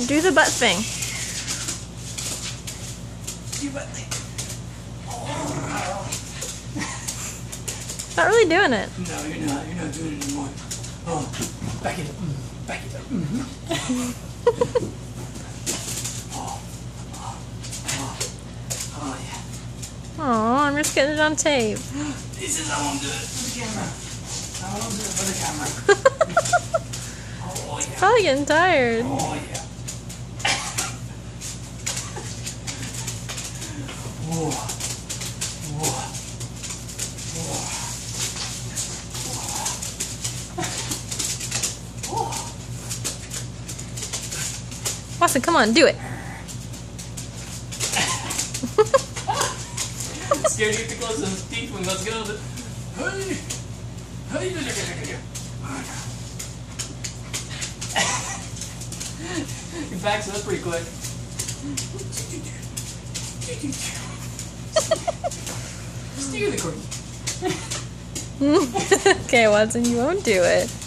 Do the butt thing. Do butt thing. Not really doing it. No, you're not. You're not doing it anymore. Oh, back it up. Back it up. Oh, yeah. Aw, I'm just getting it on tape. This is how I'm doing it for the camera. How I'm doing it for the camera. Oh, yeah. Probably getting tired. Oh, yeah. Whoa. Whoa. Watson, come on, do it. Scared to get too close to his teeth when let's get on the. Hey! Hey! He backs up pretty quick. Steer the corgi. Okay, Watson, you won't do it.